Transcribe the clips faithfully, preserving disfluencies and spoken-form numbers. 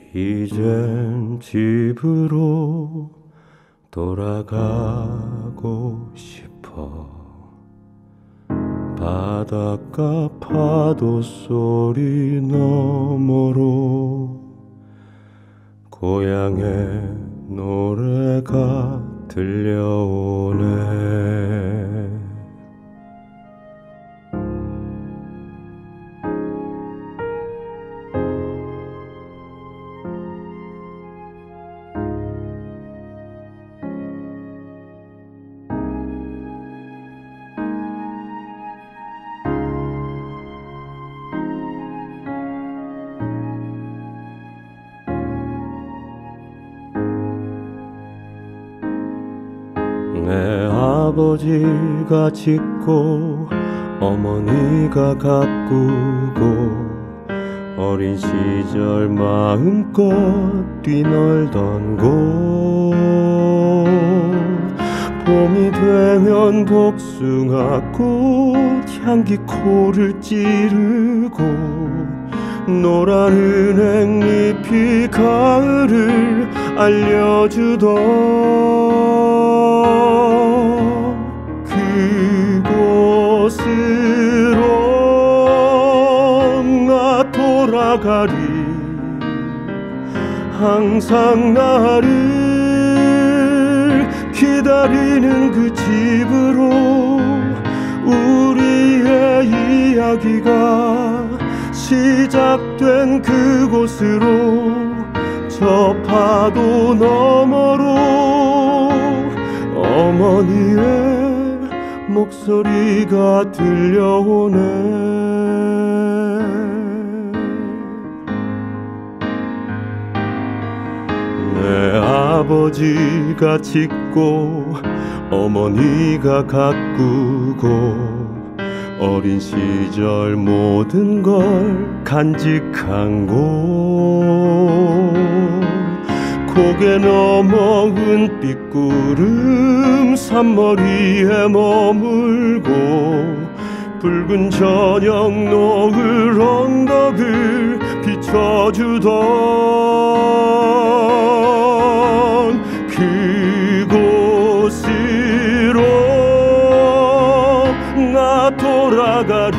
이젠 집으로 돌아가고 싶어. 바닷가 파도 소리 너머로 고향의 노래가 들려오네. 내 아버지가 짓고 어머니가 가꾸고 어린 시절 마음껏 뛰놀던 곳. 봄이 되면 복숭아꽃 향기 코를 찌르고 노란 은행잎이 가을을 알려주던 그곳으로 나 돌아가리. 항상 나를 기다리는 그 집으로 우리의 이야기가 시작된 그곳으로 저 파도 너머로 어머니의 목소리가 들려오네. 내 아버지가 짓고 어머니가 가꾸고 어린 시절 모든 걸 간직한 곳. 고개 넘어 은빛 구름 산머리에 머물고 붉은 저녁 노을 언덕을 비춰주던 그곳으로 나 돌아가리.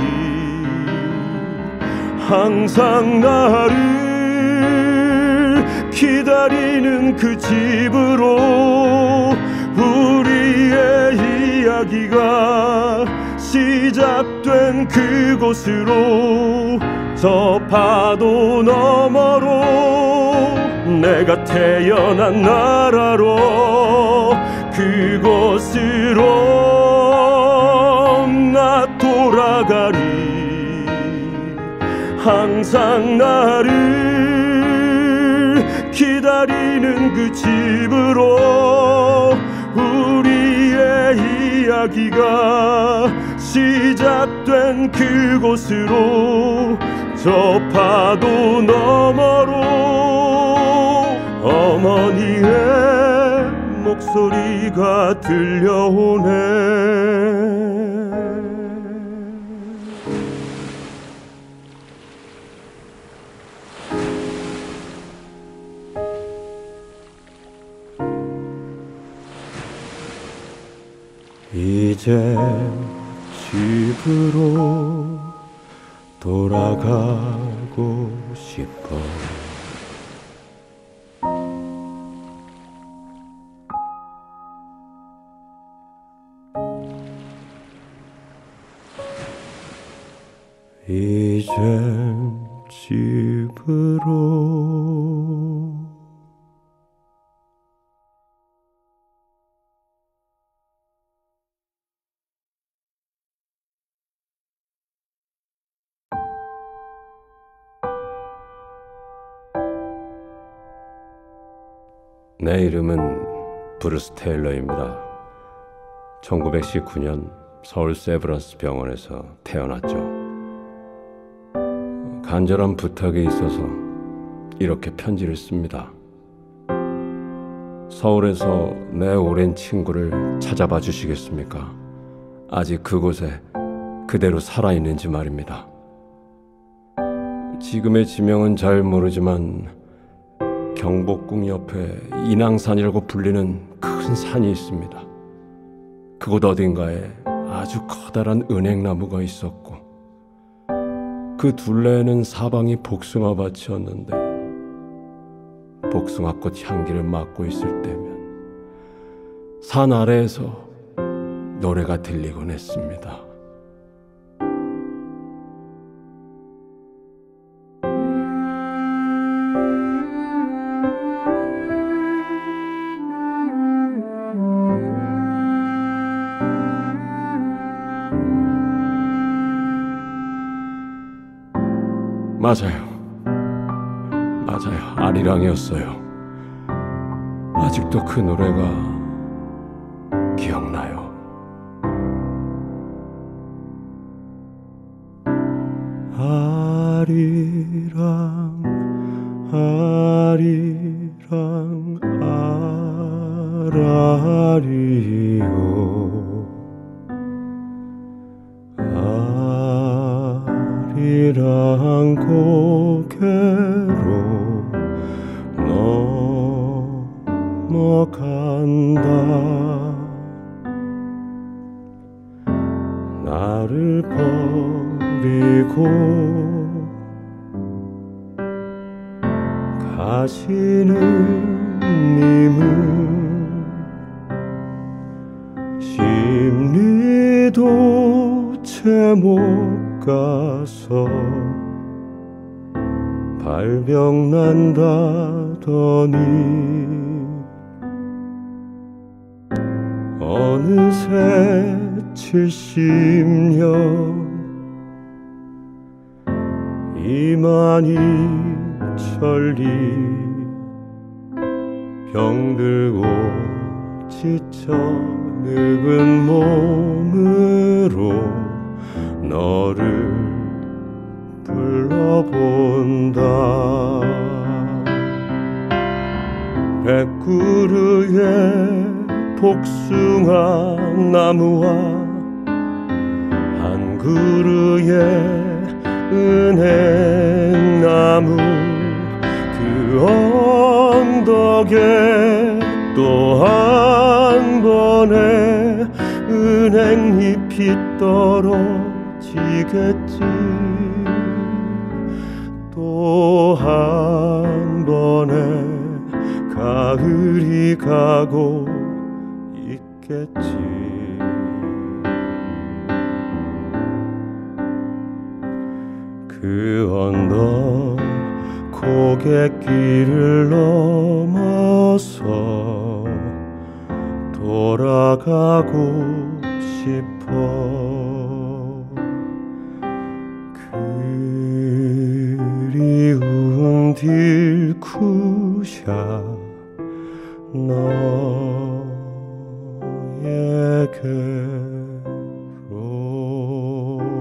항상 나를 기다리는 그 집으로 우리의 이야기가 시작된 그곳으로 저 파도 너머로 내가 태어난 나라로 그곳으로 나 돌아가리. 항상 나를 기다리는 그 집으로 우리의 이야기가 시작된 그곳으로 저 파도 너머로 어머니의 목소리가 들려오네. 이제 집으로 돌아가고 싶어. 이젠 집으로 내 이름은 브루스 테일러입니다. 천구백십구 년 서울 세브란스 병원에서 태어났죠. 간절한 부탁이 있어서 이렇게 편지를 씁니다. 서울에서 내 오랜 친구를 찾아봐 주시겠습니까? 아직 그곳에 그대로 살아있는지 말입니다. 지금의 지명은 잘 모르지만 경복궁 옆에 인왕산이라고 불리는 큰 산이 있습니다. 그곳 어딘가에 아주 커다란 은행나무가 있었고 그 둘레에는 사방이 복숭아밭이었는데 복숭아꽃 향기를 맡고 있을 때면 산 아래에서 노래가 들리곤 했습니다. 맞아요. 맞아요. 아리랑이었어요. 아직도 그 노래가 기억나요. 아리랑 아리랑 아라리요 아리랑 고개로 넘어간다. 나를 버리고 가시는 님은 심리도 채 못 가서 발병 난다더니 어느새 칠십 년 이만희 천리 병들고 지쳐 늙은 몸으로 너를 불러본다. 백구르의 복숭아 나무와 한 그루의 은행나무 그 언덕에 또 한 번의 은행잎이 떨어지겠지. 또 한 번의 가을이 가고 있겠지. 그 언덕 고갯길을 넘어서 돌아가고 싶어. 그리운 딜쿠샤 너에게로.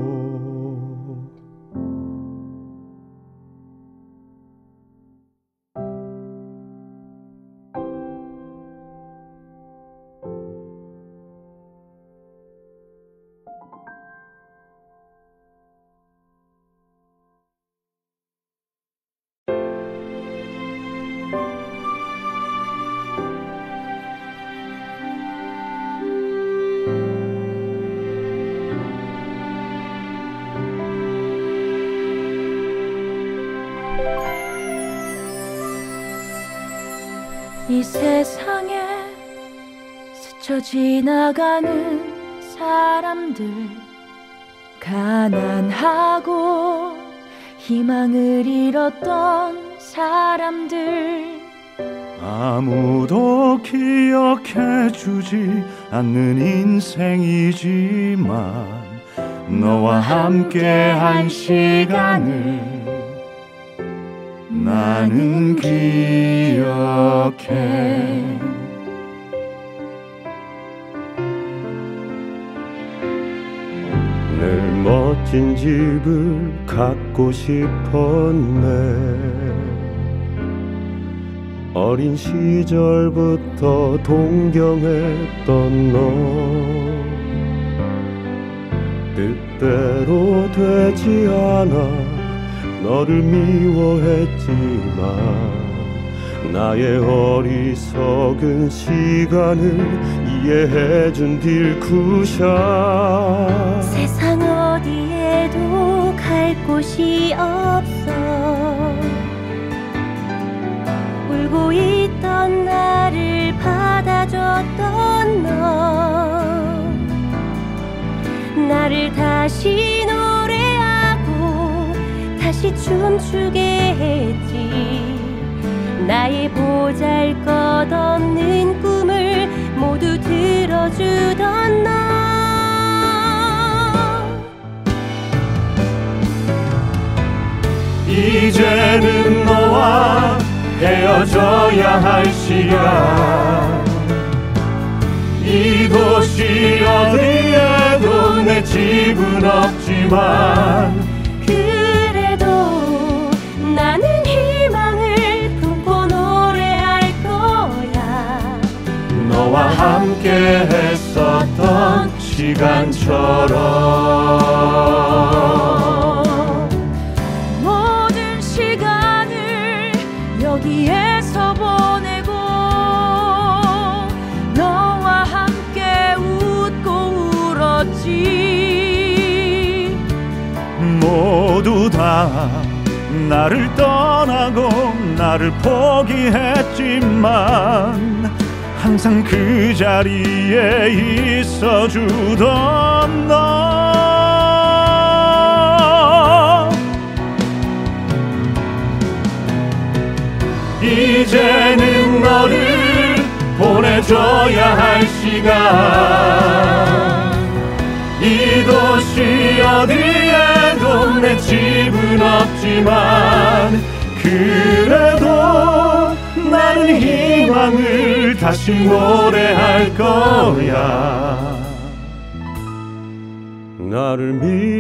이 세상에 스쳐 지나가는 사람들, 가난하고 희망을 잃었던 사람들, 아무도 기억해주지 않는 인생이지만 너와 함께한 시간을 나는 기억해. 늘 멋진 집을 갖고 싶었네. 어린 시절부터 동경했던 너, 뜻대로 되지 않아 너를 미워했지만 나의 어리석은 시간을 이해해준 딜쿠샤. 세상 어디에도 갈 곳이 없어. 울고 있던 나를 받아줬던 너, 나를 다시 노래하고 다시 춤추게 했지. 나의 보잘것없는 꿈을 모두 들어주던 너. 이제는 너와 헤어져야 할 시간. 이 도시 어디에도 내 집은 없지만 그래도 나는 희망을 품고 노래할 거야. 너와 함께 했었던 시간처럼. 모든 시간을 여기에서 보내고 너와 함께 웃고 울었지. 모두 다 나를 떠나고 나를 포기했지만 항상 그 자리에 있어주던 너. 이제는 너를 보내줘야 할 시간. 이 도시 어디에도 내 집은 없지만 그래도 나는 희망을 다시 노래할 거야. 나를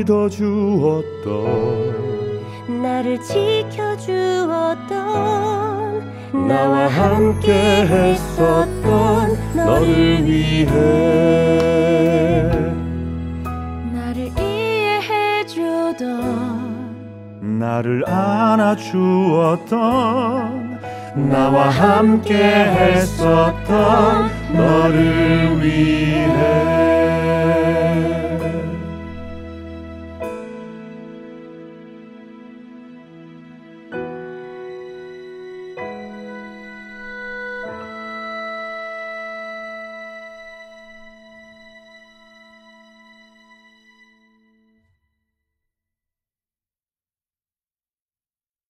믿어주었던, 나를 지켜주었던, 나와 함께 했었던 너를 위해 나를 이해해주던, 나를 안아주었던, 나와 함께 했었던 너를 위해